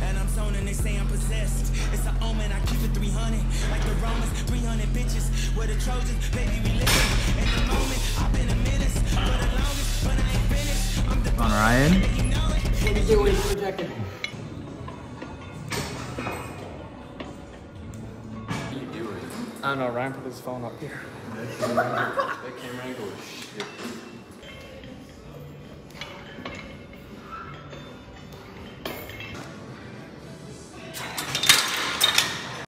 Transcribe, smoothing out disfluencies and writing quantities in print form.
And I'm zoning, they say I'm possessed. It's an omen, I keep it 300. Like the Romans, 300 bitches. We're the Trojans, baby, we listen. In the moment, I've been a menace for the longest, but I ain't finished. I'm the on, Ryan. you know it. What is it when he's projecting? I don't know, Ryan put his phone up here. That camera angle is shit.